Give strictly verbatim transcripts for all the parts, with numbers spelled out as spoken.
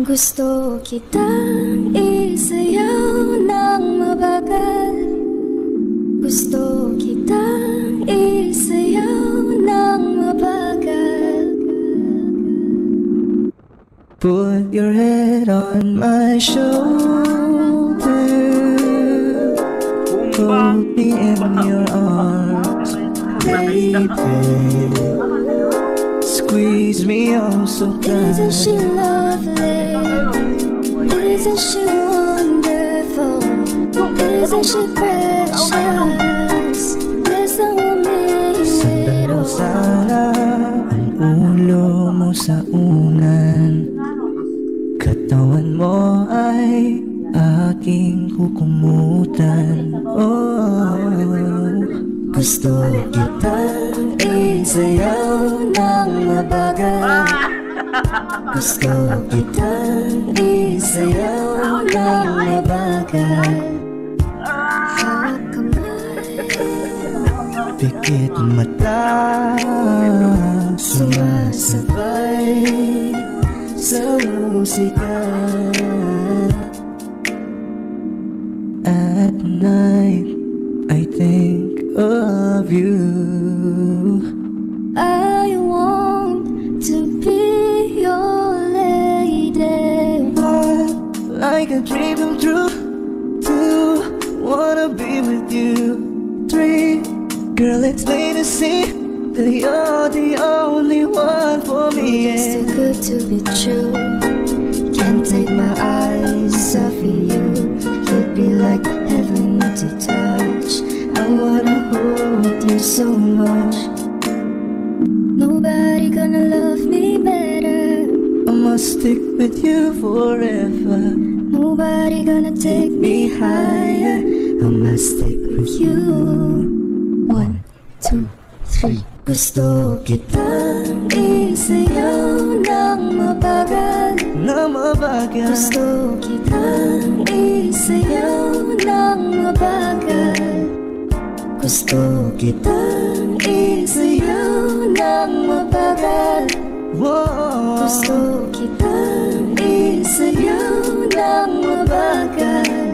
Gusto kitang isayaw ng mabagal. Gusto kitang isayaw ng mabagal. Put your head on my shoulder, hold me in your arms, baby. Squeeze me oh so tight. Isn't she lovely? Isn't she wonderful? Isn't she precious? There's no limit. Sandalo sana ang ulo mo sa unan, katawan mo ay aking kukumutan. Oh, gusto kitang isayaw ng mabagal. Gusto kitang isayaw ng mabagal. Hawak kamay, pikit mata, sumasabay sa musika. At night I think of you. I want to be your lady. One, like a dream come true. Two, wanna be with you. Three, girl, it's plain to see that you're the only one for me. It's too good to be true. Can't take my eyes off of you. You'd be like heaven to touch. I wanna hold you so much. Nobody gonna love me better. I must stick with you forever. Nobody gonna take me higher. I must stick with you. One, two, three. Gusto kitang isayaw ng mabagal. Na mabagal. Gusto kitang isayaw ng mabagal. Gusto kitang isayaw ng mabagal. Whoa. Gusto kitang isayaw ng mabagal.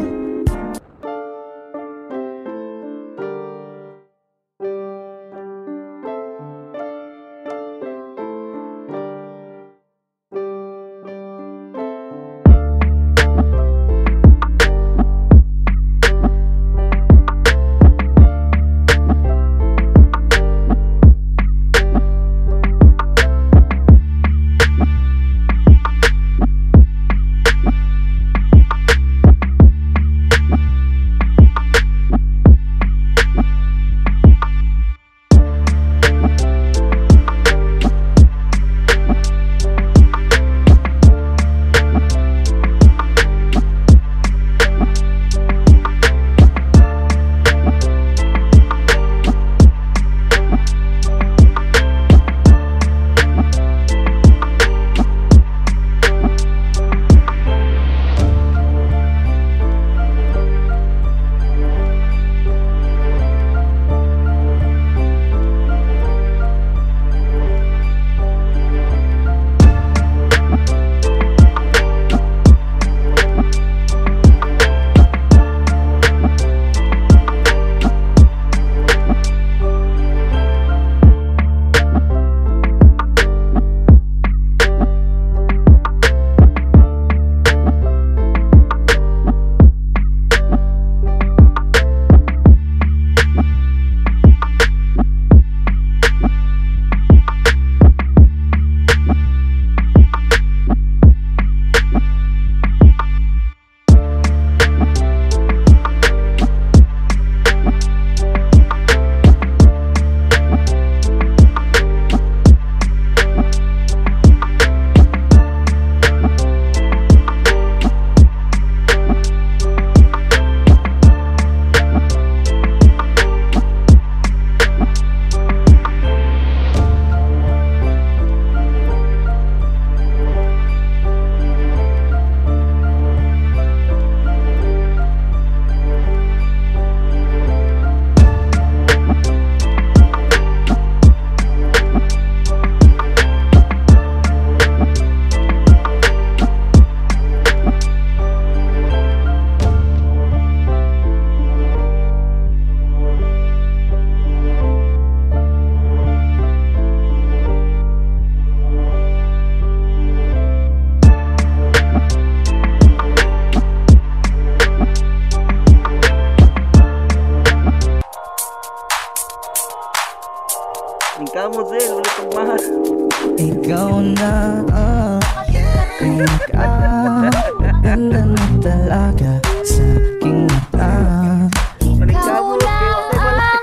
na ah. Kaya ka, ganda na talaga sa aking mata. Ikaw na ang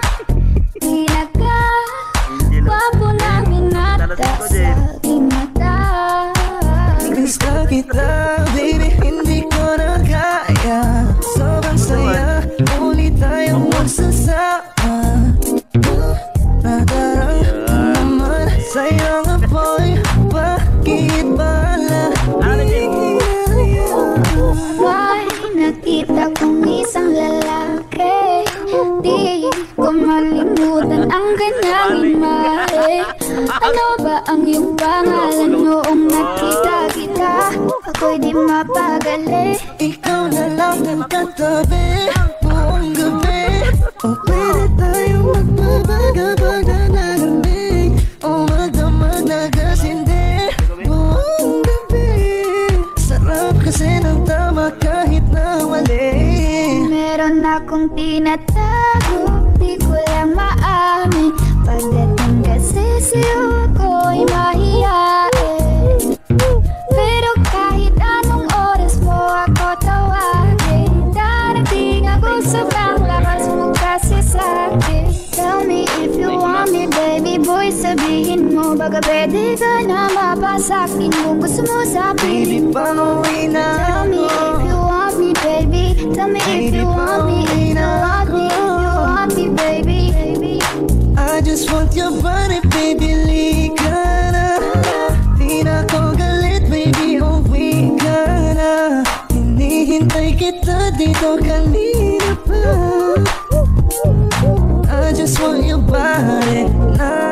pinaka-gwapo na binata sa aking mata. Gusto kita, baby, hindi ko na kaya. Sobrang saya, muli tayong magsasama. Nadarang naman sa'yo nga boy, bakit pala May nakita kong isang lalaki, di ko malimutan ang kanyang imahe. Ano ba ang iyong pangalan noong nakita kita? Ako'y di mapagali. ikaw na lang ang katabi buong gabi. O pwede tayo magbabaga-bag na nalamig, o magdamag na gasindi buong gabi. Sarap kasi ng tama kahit na mali. Meron akong tinatago, di ko lang maamin. Pagdating kasi sa'yo ko'y mahihain. Pero kahit anong oras mo ako tawagin, darating ako sa bang lakas mo kasi sa'kin. Tell me if you want me, baby boy, sabihin mo. Baka pwede ka na mapasakin kung gusto mo sa Baby, piling mo. pauwi na Tell me if you want me, baby. Tell me if you want me, if you want me, if you want me, baby. I just want your body, baby, lika na. Di na ko galit, baby, uwi ka na. Hinihintay kita dito kanina pa. I just want your body na